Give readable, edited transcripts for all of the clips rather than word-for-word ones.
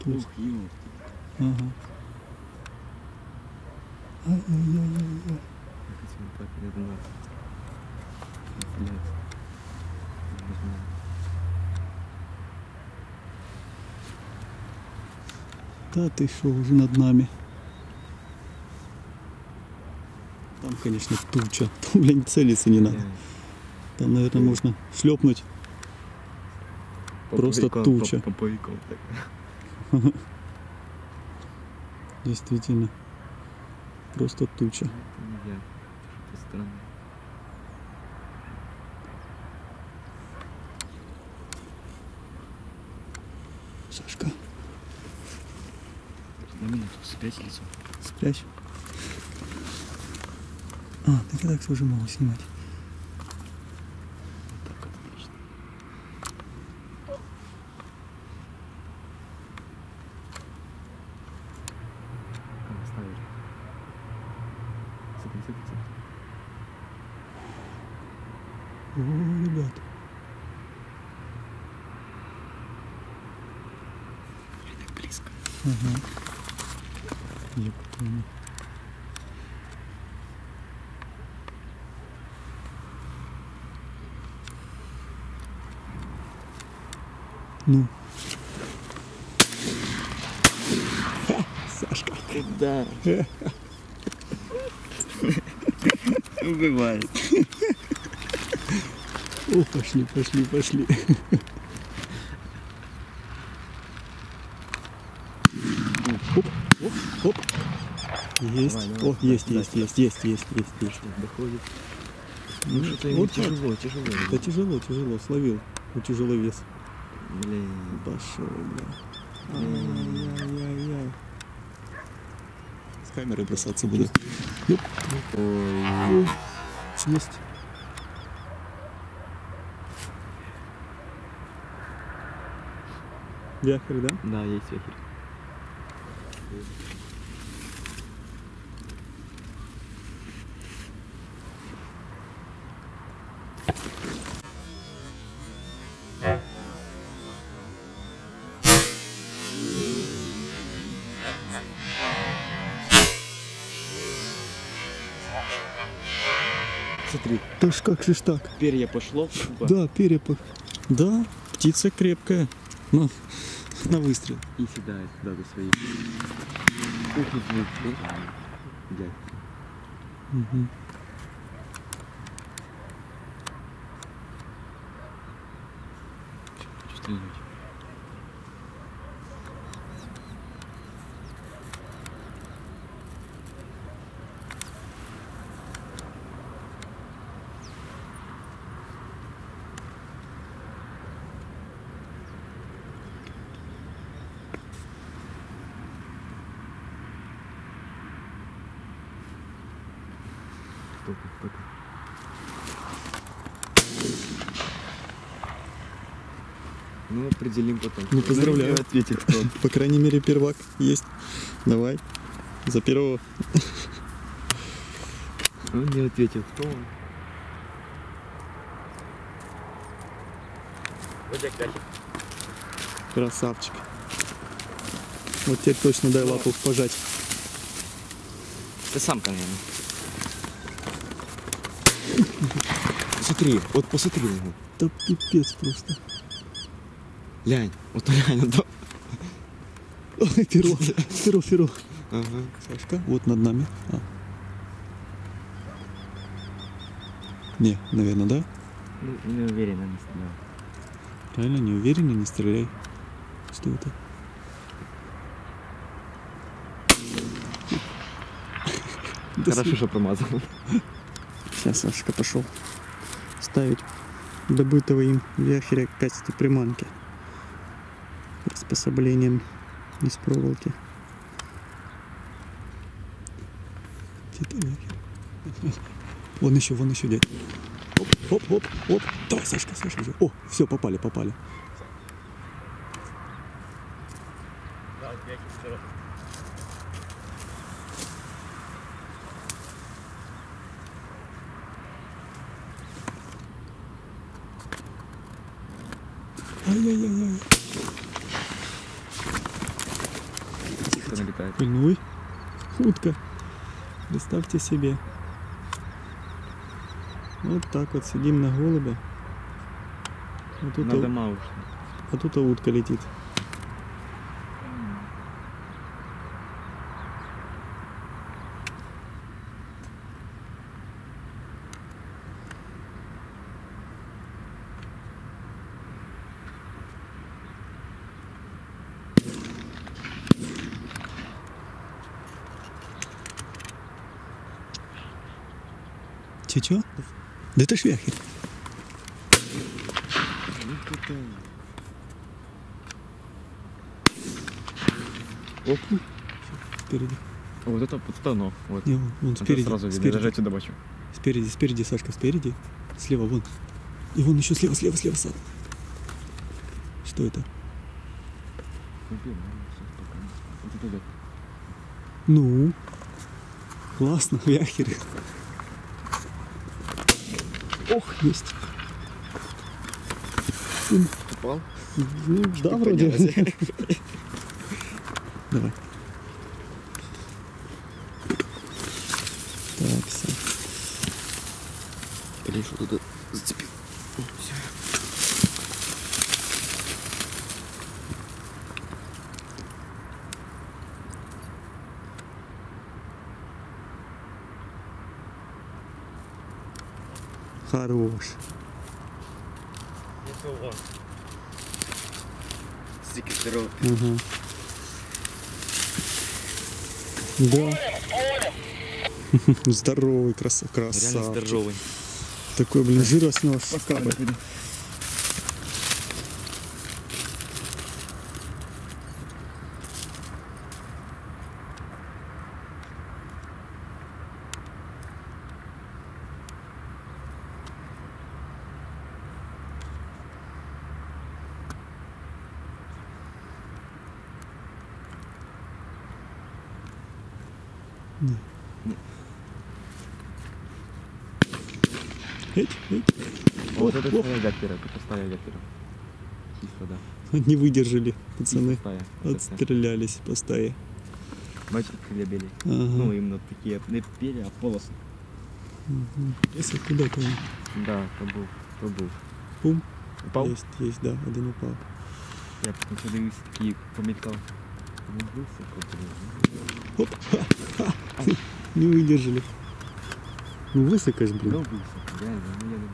Ух, ёпта. Ага. Ай-яй-яй-яй-яй. Хотим так, это надо. Блядь. Да ты шо, уже над нами. Там, конечно, туча. Там, блин, целиться не надо. Там, наверное, можно шлепнуть. Просто туча. По повикам так. Действительно. Просто туча. Я. Что-то странное. Сашка, На минуту спрячь лицо. спрячь. А, так я так тоже могу снимать. Так, отлично. Оставили. Цепи. О, ребят. Так близко. Ага. Ептуна. Ну. Ха, Сашка. Куда? Убивает. О, пошли. Оп. Есть. Давай, О, есть. Доходит. Ну, Что-то вот ему так. тяжело. Да тяжело, словил. У тяжеловес. Блин. Пошел, бля. Ай-яй-яй-яй. С камерой бросаться буду. Ёп. Ой. Есть. Вяхерь, да? Да, есть вехерь. Смотри, Да ж как же ж так? перья пошло. Да, перепах. Да, птица крепкая. Ну, на выстрел. И седает туда до своих. Ух, звук. Блядь. Угу. Хочу стрельнуть. Только. Ну, определим потом. Ну, поздравляю. Ответит кто. По крайней мере, первак есть. Давай. За первого. Он не ответил, кто он. Красавчик. Вот теперь точно дай лапу пожать. Ты сам, наверное. Посмотри, вот посмотри на него. Да пипец просто. Лянь, вот лянь, да. Ой, перо. Ага. Сашка, вот над нами. А. Не, наверное, да? Ну, не уверен, не стрелял. Правильно, не уверен, не стреляй. Что это? Хорошо, что промазал. Сейчас Сашка пошел ставить добытого им вяхеря в качестве приманки. Приспособлением из проволоки. Где-то вяхерь. Вон еще, дядь. Оп. Давай, Сашка. О, все, попали. Ай-яй-яй-яй. Ой, утка. Представьте себе. Вот так вот сидим на голубе. Надо мало. А тут утка летит. Чё? Да это ж вяхер. Оп. Спереди. Вот это подстанок. Вот. Не, вон Это спереди. сразу видно. Спереди. Даже отсюда бачу. Спереди, Сашка, спереди. Слева, вон. И вон еще слева сад. Что это? Вот это идет. Ну, классно, вяхер. Ох, есть. Упал? Ну, да, вроде. Давай. Так, все. Блин, что тут зацепил. Все. Хорош. Стики здоровый. Ага. Да. Здоровый красавчик. Реально здоровый. Такой, блин, жира с него капает. Эть. Вот это стая дяктера. Это стая дяктера. Чисто, да. Не выдержали, пацаны. Стая. Вот это. Отстрелялись по стае. Бачите, крылья белые. Ага. Ну, именно такие, не перья, а полосы. Если куда-то он. Да, то был. Пум. Упал? Есть, да, один упал. Я просто дивлюсь, такие помелькал. Ну, высоко, блин. Оп. Не выдержали. Ну высоко ж, Ну, блин. высоко, реально, ну, я думаю.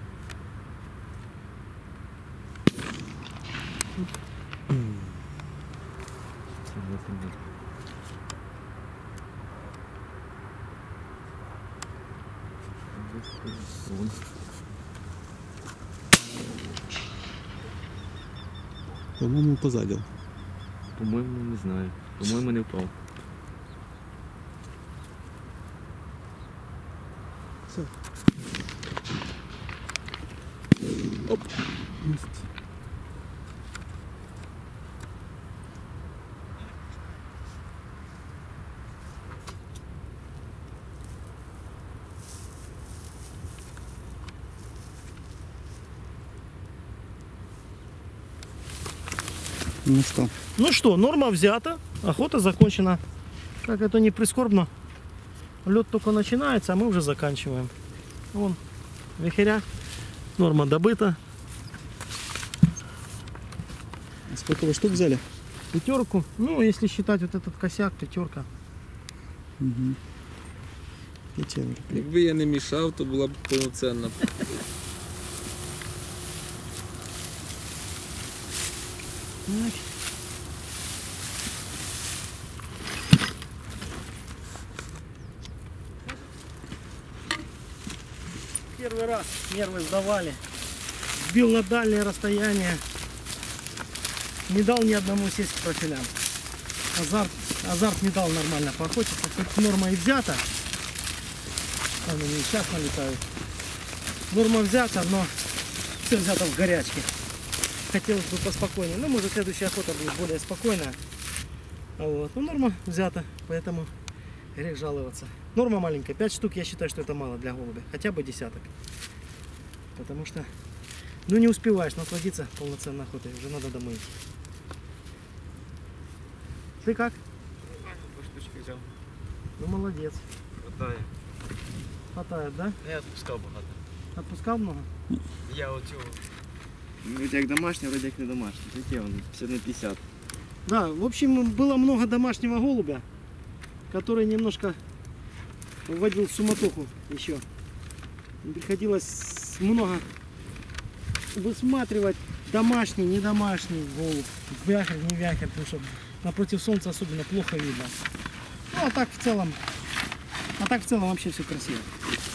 По-моему, позадил. По-моему, не знаю. По-моему, не упал. Все. Оп. Есть. Ну что? Ну что, норма взята, охота закончена. Как это не прискорбно, лед только начинается, а мы уже заканчиваем. Вон, вихря, норма добыта. Сколько вы штук взяли? Пятерку, ну если считать вот этот косяк, пятерка. Угу. П'ятерка. Якби я не мішав, то була б повноцінна. Так. Первый раз нервы сдавали. Сбил на дальнее расстояние. Не дал ни одному сесть к профилям. Азарт не дал нормально поохотиться. Хоть норма и взята. Там они сейчас налетают. Норма взята, но все взято в горячке. Хотелось бы поспокойнее. Ну, может, следующая охота будет более спокойная. Вот. Ну, норма взята, поэтому грех жаловаться. Норма маленькая. 5 штук, я считаю, что это мало для голубя. Хотя бы десяток. Потому что, ну, не успеваешь насладиться полноценной охотой. Уже надо домой идти. Ты как? взяв. Ну молодец. Хватає. Хватает, да? Я відпускав багато. Отпускал много? Я оцього. Вроді як домашній, вроді як не домашній. Таке воно, 50 на 50. Да, в общем, было много домашнего голубя, который немножко вводил в суматоху еще. Приходилось много высматривать домашний, не домашний голубь, вяхер, не вяхер, потому что напротив солнца особенно плохо видно. Ну а так в целом вообще все красиво.